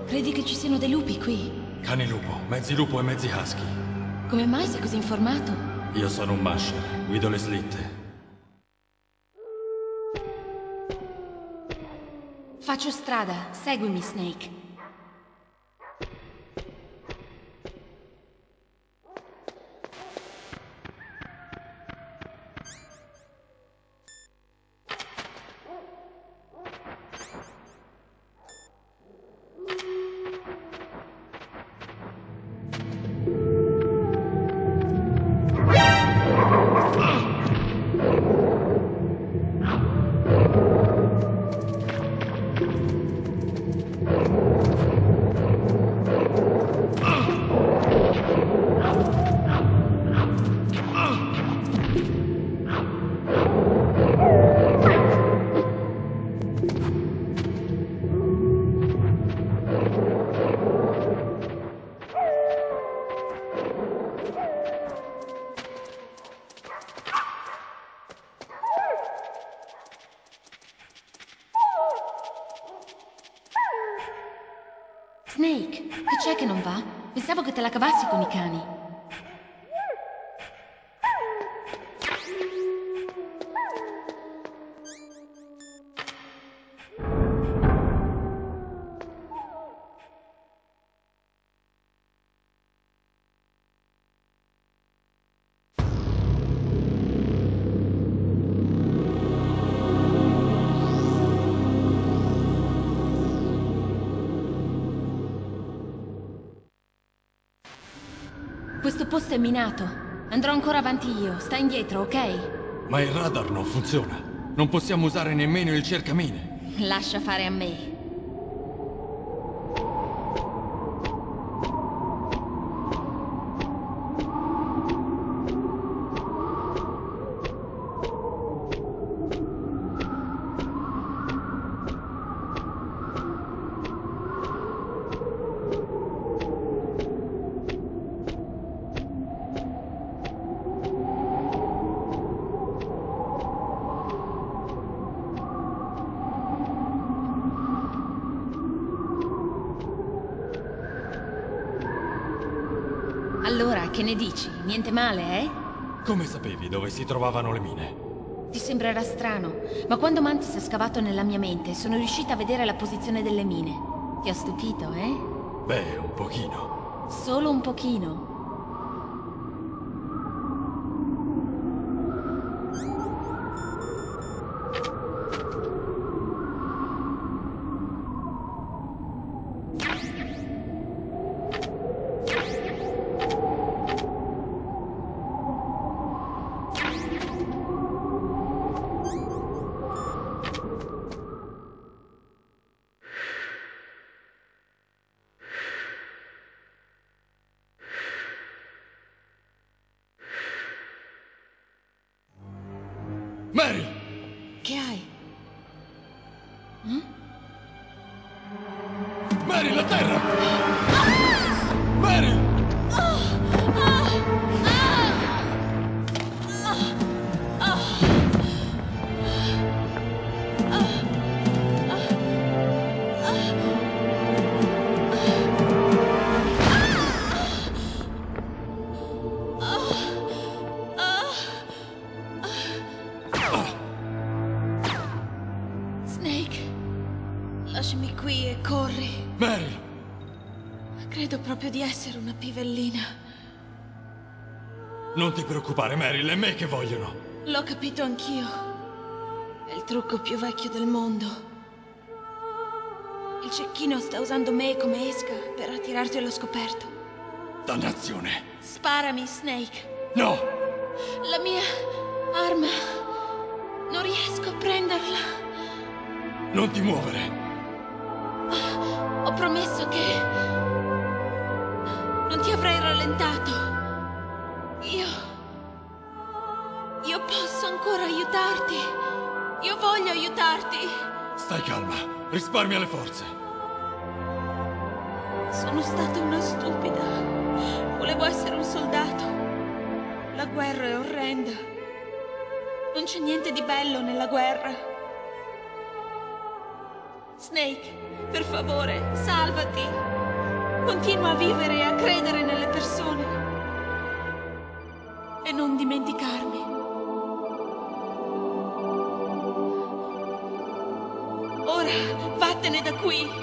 Credi che ci siano dei lupi qui? Cani lupo e mezzi husky. Come mai sei così informato? Io sono un masher, guido le slitte. Faccio strada, seguimi, Snake. Snake, che c'è che non va? Pensavo che te la cavassi con i cani. Questo posto è minato. Andrò ancora avanti io. Stai indietro, ok? Ma il radar non funziona. Non possiamo usare nemmeno il cercamine. Lascia fare a me. Allora, che ne dici? Niente male, eh? Come sapevi dove si trovavano le mine? Ti sembrerà strano, ma quando Mantis ha scavato nella mia mente, sono riuscita a vedere la posizione delle mine. Ti ho stupito, eh? Beh, un pochino. Solo un pochino. Mary! Che hai? Mary, la terra! Mary! Snake, lasciami qui e corri. Mary! Credo proprio di essere una pivellina. Non ti preoccupare, Mary, è me che vogliono. L'ho capito anch'io. È il trucco più vecchio del mondo. Il cecchino sta usando me come esca per attirarti allo scoperto. Dannazione! Sparami, Snake. No! La mia arma. Non riesco a prenderla. Non ti muovere! Ho promesso che non ti avrei rallentato. Io posso ancora aiutarti. Io voglio aiutarti. Stai calma, risparmia le forze. Sono stata una stupida. Volevo essere un soldato. La guerra è orrenda. Non c'è niente di bello nella guerra. Snake, per favore, salvati. Continua a vivere e a credere nelle persone. E non dimenticarmi. Ora, vattene da qui.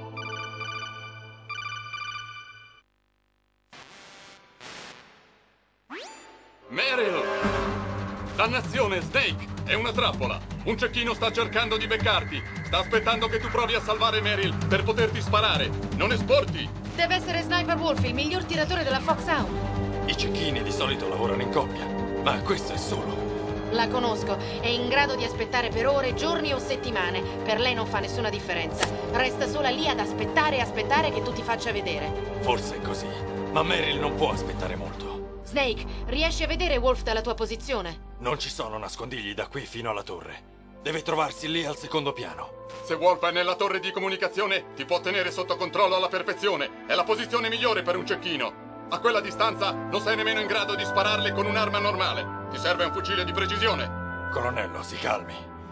Meryl! Dannazione, Snake! È una trappola! Un cecchino sta cercando di beccarti! Sta aspettando che tu provi a salvare Meryl per poterti sparare! Non esporti! Deve essere Sniper Wolf, il miglior tiratore della Foxhound. I cecchini di solito lavorano in coppia, ma questo è solo. La conosco, è in grado di aspettare per ore, giorni o settimane. Per lei non fa nessuna differenza. Resta sola lì ad aspettare e aspettare che tu ti faccia vedere. Forse è così, ma Meryl non può aspettare molto. Snake, riesci a vedere Wolf dalla tua posizione? Non ci sono nascondigli da qui fino alla torre. Deve trovarsi lì al secondo piano. Se Wolf è nella torre di comunicazione, ti può tenere sotto controllo alla perfezione. È la posizione migliore per un cecchino. A quella distanza non sei nemmeno in grado di spararle con un'arma normale. Ti serve un fucile di precisione. Colonnello, si calmi.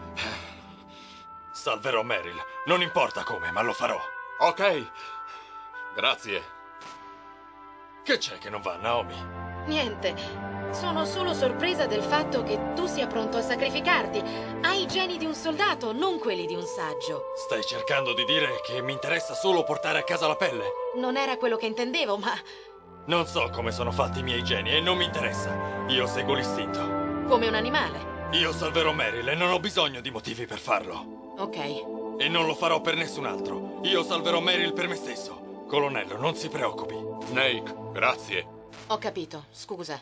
Salverò Meryl. Non importa come, ma lo farò. Ok. Grazie. Che c'è che non va, Naomi? Niente. Sono solo sorpresa del fatto che tu sia pronto a sacrificarti. Hai i geni di un soldato, non quelli di un saggio. Stai cercando di dire che mi interessa solo portare a casa la pelle? Non era quello che intendevo, ma... Non so come sono fatti i miei geni e non mi interessa. Io seguo l'istinto. come un animale. Io salverò Meryl e non ho bisogno di motivi per farlo. Ok. E non lo farò per nessun altro. Io salverò Meryl per me stesso. Colonnello, non si preoccupi. Snake, grazie. Ho capito, scusa.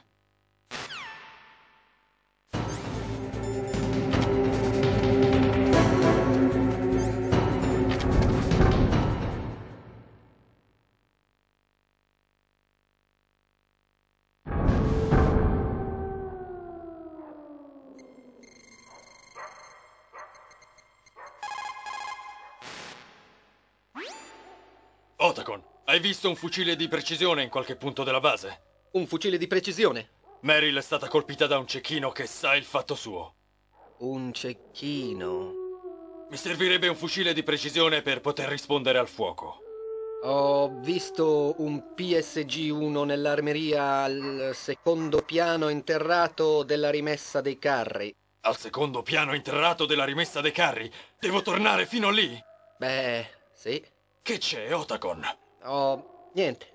Otacon, hai visto un fucile di precisione in qualche punto della base? Un fucile di precisione? Meryl è stata colpita da un cecchino che sa il fatto suo. Un cecchino. Mi servirebbe un fucile di precisione per poter rispondere al fuoco. Ho visto un PSG-1 nell'armeria al secondo piano interrato della rimessa dei carri. Al secondo piano interrato della rimessa dei carri? Devo tornare fino lì? Beh, sì. Che c'è, Otacon? Niente.